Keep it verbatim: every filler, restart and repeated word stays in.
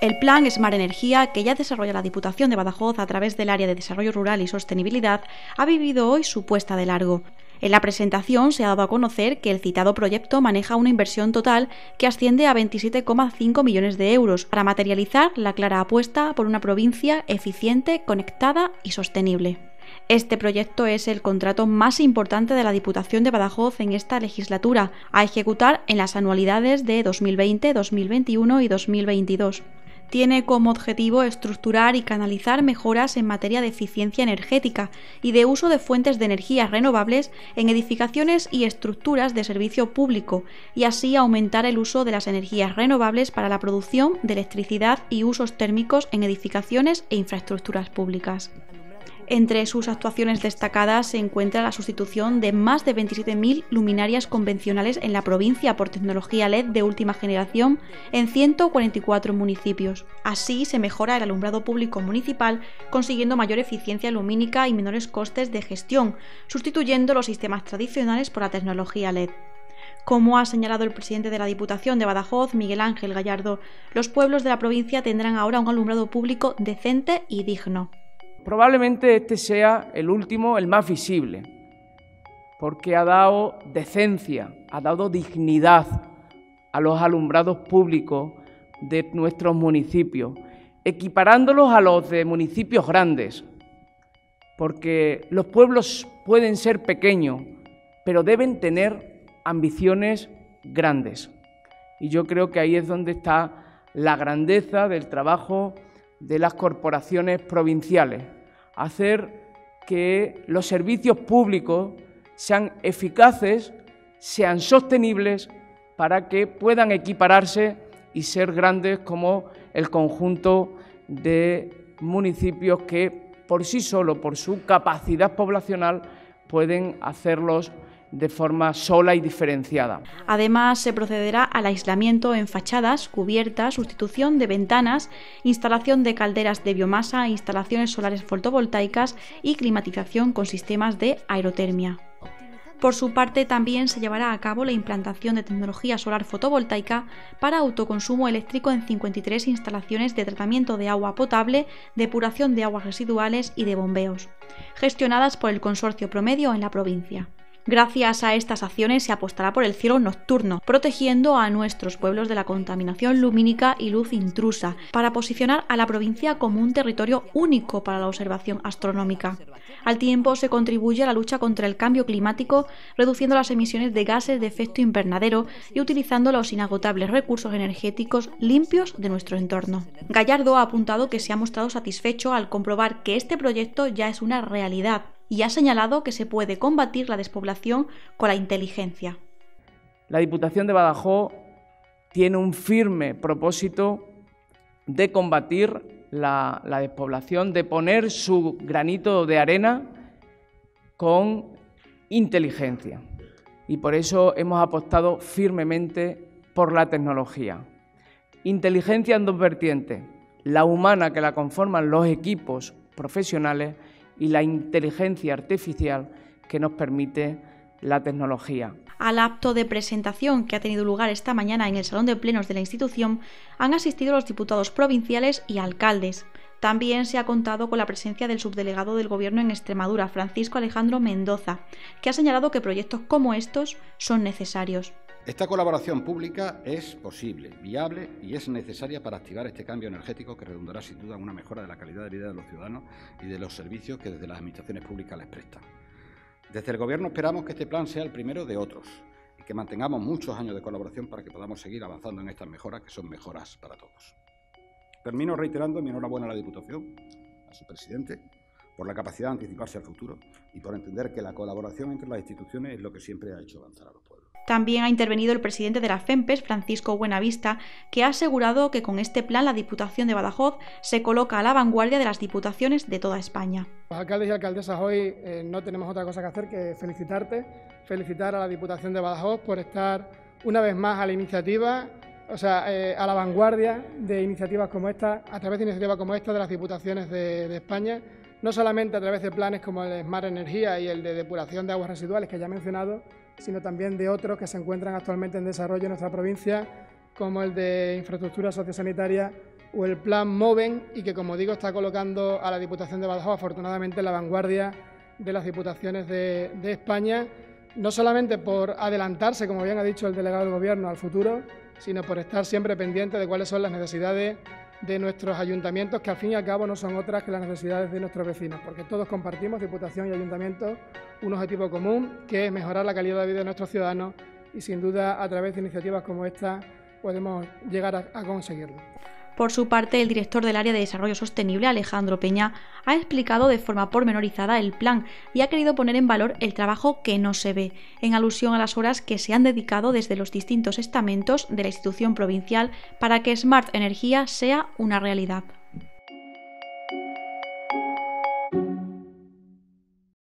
El plan Smart Energía, que ya desarrolla la Diputación de Badajoz a través del Área de Desarrollo Rural y Sostenibilidad, ha vivido hoy su puesta de largo. En la presentación se ha dado a conocer que el citado proyecto maneja una inversión total que asciende a veintisiete coma cinco millones de euros para materializar la clara apuesta por una provincia eficiente, conectada y sostenible. Este proyecto es el contrato más importante de la Diputación de Badajoz en esta legislatura, a ejecutar en las anualidades de dos mil veinte, dos mil veintiuno y dos mil veintidós. Tiene como objetivo estructurar y canalizar mejoras en materia de eficiencia energética y de uso de fuentes de energías renovables en edificaciones y estructuras de servicio público, y así aumentar el uso de las energías renovables para la producción de electricidad y usos térmicos en edificaciones e infraestructuras públicas. Entre sus actuaciones destacadas se encuentra la sustitución de más de veintisiete mil luminarias convencionales en la provincia por tecnología L E D de última generación en ciento cuarenta y cuatro municipios. Así se mejora el alumbrado público municipal, consiguiendo mayor eficiencia lumínica y menores costes de gestión, sustituyendo los sistemas tradicionales por la tecnología L E D. Como ha señalado el presidente de la Diputación de Badajoz, Miguel Ángel Gallardo, los pueblos de la provincia tendrán ahora un alumbrado público decente y digno. Probablemente este sea el último, el más visible, porque ha dado decencia, ha dado dignidad a los alumbrados públicos de nuestros municipios, equiparándolos a los de municipios grandes, porque los pueblos pueden ser pequeños, pero deben tener ambiciones grandes. Y yo creo que ahí es donde está la grandeza del trabajo de las corporaciones provinciales, hacer que los servicios públicos sean eficaces, sean sostenibles, para que puedan equipararse y ser grandes como el conjunto de municipios que por sí solo, por su capacidad poblacional, pueden hacerlos de forma sola y diferenciada. Además, se procederá al aislamiento en fachadas, cubiertas, sustitución de ventanas, instalación de calderas de biomasa, instalaciones solares fotovoltaicas y climatización con sistemas de aerotermia. Por su parte, también se llevará a cabo la implantación de tecnología solar fotovoltaica para autoconsumo eléctrico en cincuenta y tres instalaciones de tratamiento de agua potable, depuración de aguas residuales y de bombeos, gestionadas por el Consorcio Promedio en la provincia. Gracias a estas acciones se apostará por el cielo nocturno, protegiendo a nuestros pueblos de la contaminación lumínica y luz intrusa, para posicionar a la provincia como un territorio único para la observación astronómica. Al tiempo se contribuye a la lucha contra el cambio climático, reduciendo las emisiones de gases de efecto invernadero y utilizando los inagotables recursos energéticos limpios de nuestro entorno. Gallardo ha apuntado que se ha mostrado satisfecho al comprobar que este proyecto ya es una realidad, y ha señalado que se puede combatir la despoblación con la inteligencia. La Diputación de Badajoz tiene un firme propósito de combatir la, la despoblación, de poner su granito de arena con inteligencia. Y por eso hemos apostado firmemente por la tecnología. Inteligencia en dos vertientes: la humana, que la conforman los equipos profesionales, y la inteligencia artificial que nos permite la tecnología. Al acto de presentación que ha tenido lugar esta mañana en el Salón de Plenos de la institución han asistido los diputados provinciales y alcaldes. También se ha contado con la presencia del subdelegado del Gobierno en Extremadura, Francisco Alejandro Mendoza, que ha señalado que proyectos como estos son necesarios. Esta colaboración pública es posible, viable y es necesaria para activar este cambio energético que redundará sin duda en una mejora de la calidad de vida de los ciudadanos y de los servicios que desde las administraciones públicas les prestan. Desde el Gobierno esperamos que este plan sea el primero de otros y que mantengamos muchos años de colaboración para que podamos seguir avanzando en estas mejoras, que son mejoras para todos. Termino reiterando mi enhorabuena a la Diputación, a su presidente, por la capacidad de anticiparse al futuro y por entender que la colaboración entre las instituciones es lo que siempre ha hecho avanzar a los pueblos. También ha intervenido el presidente de la FEMPES, Francisco Buenavista, que ha asegurado que con este plan la Diputación de Badajoz se coloca a la vanguardia de las diputaciones de toda España. Los alcaldes y alcaldesas hoy eh, no tenemos otra cosa que hacer que felicitarte, felicitar a la Diputación de Badajoz por estar una vez más a la iniciativa, o sea, eh, a la vanguardia de iniciativas como esta, a través de iniciativas como esta de las diputaciones de, de España, no solamente a través de planes como el Smart Energía y el de depuración de aguas residuales que ya he mencionado, sino también de otros que se encuentran actualmente en desarrollo en nuestra provincia, como el de infraestructura sociosanitaria o el plan MOVEN, y que, como digo, está colocando a la Diputación de Badajoz afortunadamente en la vanguardia de las diputaciones de, de España, no solamente por adelantarse, como bien ha dicho el delegado del Gobierno, al futuro, sino por estar siempre pendiente de cuáles son las necesidades de nuestros ayuntamientos, que al fin y al cabo no son otras que las necesidades de nuestros vecinos, porque todos compartimos, Diputación y Ayuntamientos, un objetivo común, que es mejorar la calidad de vida de nuestros ciudadanos, y sin duda a través de iniciativas como esta podemos llegar a, a conseguirlo. Por su parte, el director del Área de Desarrollo Sostenible, Alejandro Peña, ha explicado de forma pormenorizada el plan y ha querido poner en valor el trabajo que no se ve, en alusión a las horas que se han dedicado desde los distintos estamentos de la institución provincial para que Smart Energía sea una realidad.